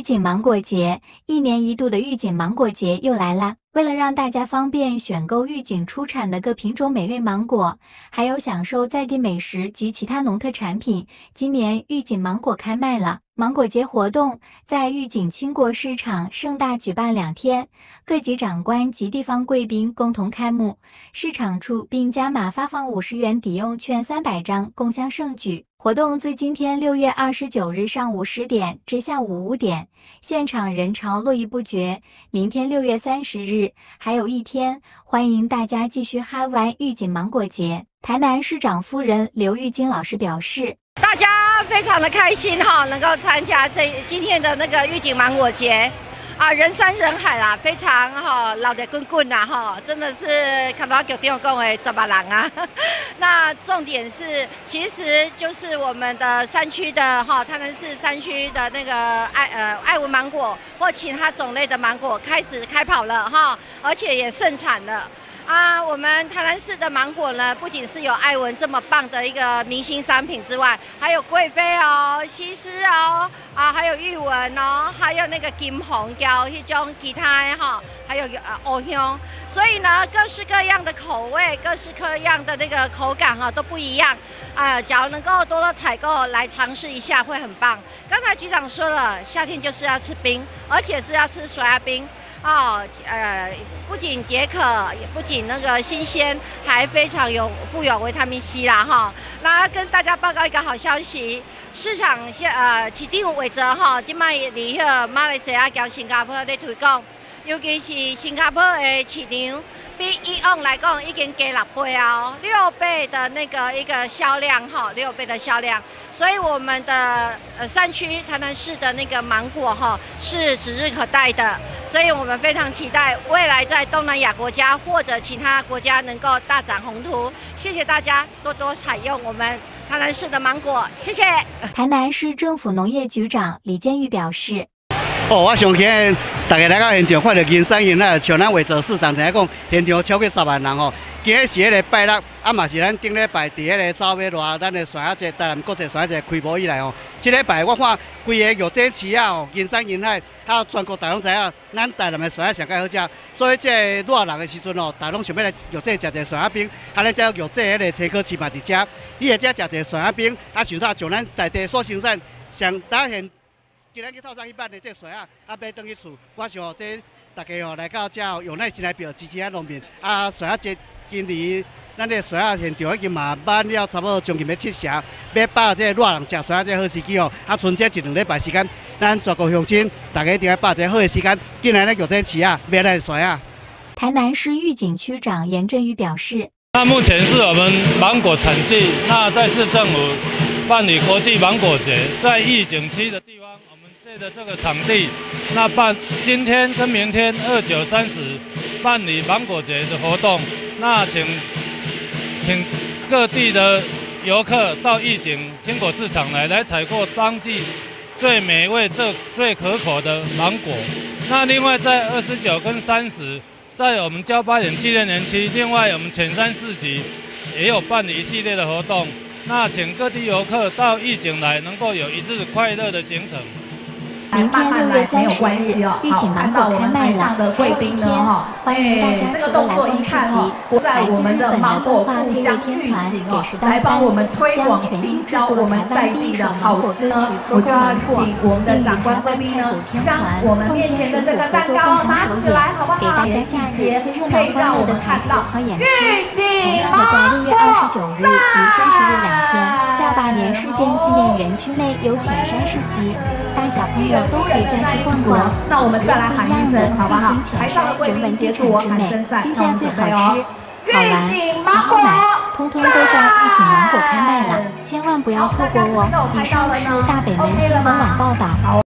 景芒果节，一年一度的玉井芒果节又来啦！为了让大家方便选购玉井出产的各品种美味芒果，还有享受在地美食及其他农特产品，今年玉井芒果开卖了。芒果节活动在玉井青果市场盛大举办2天，各级长官及地方贵宾共同开幕市场处，并加码发放50元抵用券300张，共襄盛举。活动自今天6月29日上午10点至下午5点，现场人潮络绎不绝。明天6月30日还有1天，欢迎大家继续嗨玩玉井芒果节。台南市长夫人刘玉金老师表示， 大家非常的开心哈，能够参加今天的那个玉井芒果节。人山人海啦，非常老热滚滚啦哈，真的是看到局长讲的10万人啊。那重点是，其实就是我们的山区的台南市山区的那个爱文芒果或其他种类的芒果开始开跑了哈，而且也盛产了。我们台南市的芒果呢，不仅是有爱文这么棒的一个明星商品之外，还有贵妃哦、西施哦，还有玉文哦，还有那个金红椒一种其他的还有藕香，所以呢，各式各样的口味、各式各样的那个口感都不一样。假如能够多多采购来尝试一下，会很棒。刚才局长说了，夏天就是要吃冰，而且是要吃甩冰。不仅解渴，也不仅那个新鲜，还非常富有维他命 C 啦哈。那跟大家报告一个好消息，市场市场规则今摆离马来西亚跟新加坡在推广，尤其是新加坡的市场，比以往来讲已经加6倍哦，6倍的那个一个销量6倍的销量。所以我们的山区台南市的那个芒果是指日可待的，所以我们非常期待未来在东南亚国家或者其他国家能够大展宏图。谢谢大家多多采用我们台南市的芒果，谢谢。 台南市政府农业局长李建玉表示。 我相信大家来到现场看到人山人海，像咱惠州市场来讲，现场超过10万人吼。今日是迄个拜六，嘛是咱顶礼拜伫迄个走马路咱的甩仔节，台南国际甩仔节开幕以来吼，这礼拜我看规个玉井市人山人海，全国大拢知影，咱台南的甩仔上介好食，所以这热人的时阵大拢想要来玉井食一个甩仔冰，咱这玉井迄个青稞市嘛伫遮，你会遮食一个甩仔冰，想到像咱在地所生产上大现。今日去透早去办的这水买回去厝，我想这大家来到这用咱心来表支持农民。水节今年咱的水现场已经嘛办了差不多将近要7成，要把这热人食水这好时机剩这1-2礼拜时间，咱全国乡亲大家一定要把这好的时间，进来咱玉井市买来水台南市玉井区长严振宇表示， 那目前是我们芒果产季，那在市政府办理国际芒果节，在玉井区的地方。借的这个场地，那今天跟明天29、30办理芒果节的活动，那请各地的游客到玉井青果市场来采购当季最美味、最可口的芒果。那另外在29跟30，在我们交八点纪念园区，另外我们浅山市集也有办理一系列的活动。那请各地游客到玉井来，能够有一日快乐的行程。 明天6月30日，玉井芒果开卖了，还有1天，欢迎大家除了来逛市集，来自日本的动画配乐天团给时代翻将全新制作台湾第1首芒果歌曲《做芒果》，并与台湾太鼓天团奉天水果合作共同首演，给大家下日最热闹欢乐的台国好演出。还有在6月29日及30日2天，加八年事件纪念园区内有浅山市集，大小朋友都可以再去逛逛。 那我们再来喊一声，好不好？ 台上的贵宾地产之美，今夏最好吃、好玩、很好买，通通都在玉井芒果开卖了，千万不要错过哦！以上是大北门新闻网报道。